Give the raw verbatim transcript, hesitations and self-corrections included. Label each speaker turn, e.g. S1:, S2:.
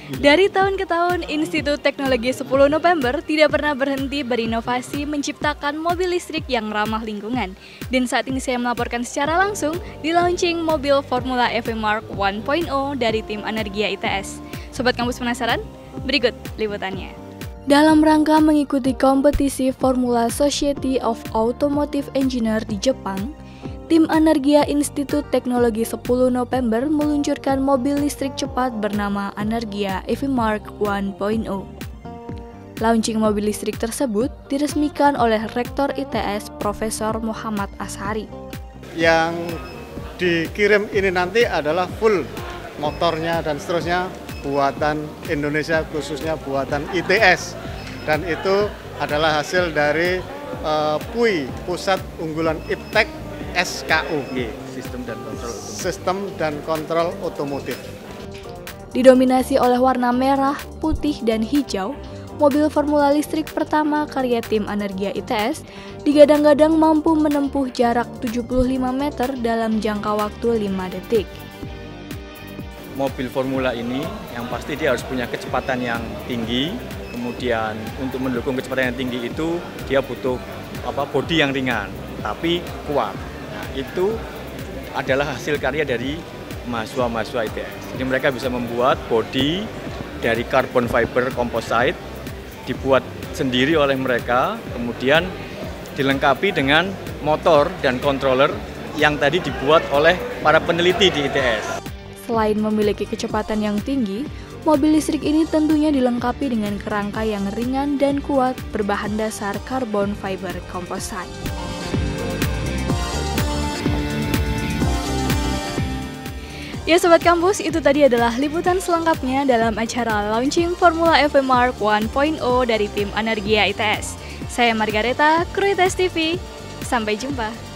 S1: Dari tahun ke tahun, Institut Teknologi sepuluh November tidak pernah berhenti berinovasi menciptakan mobil listrik yang ramah lingkungan. Dan saat ini saya melaporkan secara langsung di launching mobil Formula E V Mark satu titik nol dari tim Energia I T S. Sobat Kampus penasaran? Berikut liputannya. Dalam rangka mengikuti kompetisi Formula Society of Automotive Engineer di Jepang, tim Energia Institut Teknologi sepuluh November meluncurkan mobil listrik cepat bernama Energia E V Mark satu titik nol. Launching mobil listrik tersebut diresmikan oleh Rektor I T S Profesor Muhammad Ashari.
S2: Yang dikirim ini nanti adalah full motornya dan seterusnya buatan Indonesia, khususnya buatan I T S, dan itu adalah hasil dari uh, P U I, Pusat Unggulan Iptek S K U,
S3: Sistem dan Kontrol Otomotif.
S2: Sistem dan Kontrol Otomotif.
S1: Didominasi oleh warna merah, putih, dan hijau, mobil formula listrik pertama karya tim Energia I T S digadang-gadang mampu menempuh jarak tujuh puluh lima meter dalam jangka waktu lima detik.
S3: Mobil formula ini yang pasti dia harus punya kecepatan yang tinggi, kemudian untuk mendukung kecepatan yang tinggi itu dia butuh apa bodi yang ringan tapi kuat. Nah, itu adalah hasil karya dari mahasiswa-mahasiswa I T S. Jadi mereka bisa membuat bodi dari carbon fiber composite, dibuat sendiri oleh mereka, kemudian dilengkapi dengan motor dan controller yang tadi dibuat oleh para peneliti di I T S.
S1: Selain memiliki kecepatan yang tinggi, mobil listrik ini tentunya dilengkapi dengan kerangka yang ringan dan kuat berbahan dasar carbon fiber composite. Ya Sobat Kampus, itu tadi adalah liputan selengkapnya dalam acara launching Formula E V Mark satu titik nol dari tim Energia I T S. Saya Margareta, kru I T S T V. Sampai jumpa.